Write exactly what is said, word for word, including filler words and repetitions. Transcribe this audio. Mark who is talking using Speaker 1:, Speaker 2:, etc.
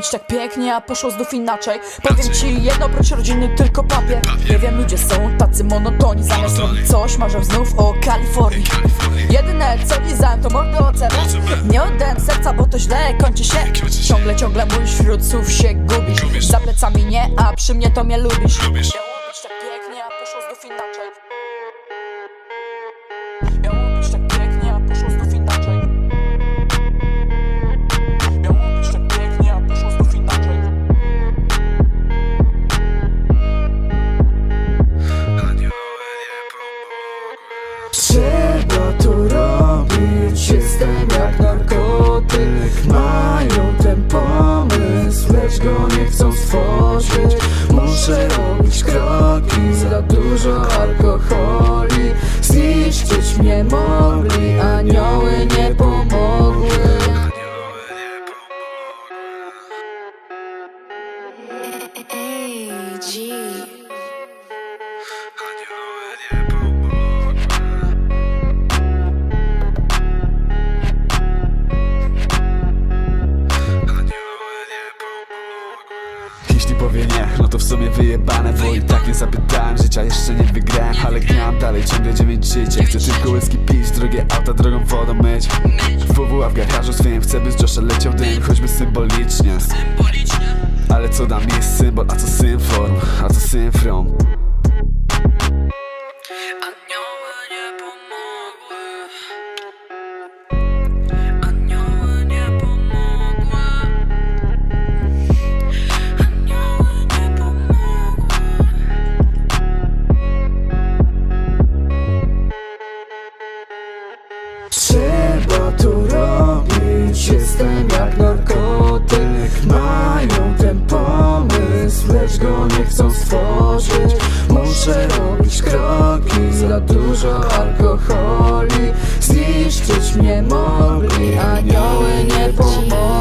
Speaker 1: być tak pięknie, a poszło znów inaczej. Powiem ci jedno, oprócz rodziny tylko papier. Nie wiem, ludzie są tacy monotoni. Zamiast robić coś, marzą znów o Kalifornii. Jedyne co lizałem to mordę ocenę. Nie oddałem serca, bo to źle kończy się. Ciągle, ciągle mówisz, wśród słów się gubisz. Za plecami nie, a przy mnie to mnie lubisz. Miało być tak pięknie, a poszło znów inaczej. Miało być tak pięknie, a poszło znów inaczej. Miało być tak pięknie, a poszło znów inaczej.
Speaker 2: Trzeba to robić, jestem jak narkotyk. Mają ten pomysł, lecz go nie chcą stworzyć. Muszę robić kroki, za dużo alkoholi. Zniszczyć mnie mogli, anioły nie pomogły.
Speaker 3: Jeśli powie nie, no to w sobie wyjebane, bo i tak nie zapytałem, życia jeszcze nie wygrałem. Ale gram dalej, ciągle dziewięć życie. Chcę tylko whisky pić, drogie auta drogą wodą myć. W W A w garażu swoim chcę, by z Josha leciał dym, choćby symbolicznie. Ale co da mi jest symbol, a co symform, a co symfrom.
Speaker 2: Trzeba to robić, jestem jak narkotyk. Mają ten pomysł, lecz go nie chcą stworzyć. Muszę robić kroki, za dużo alkoholi. Zniszczyć mnie mogli, anioły nie pomogą.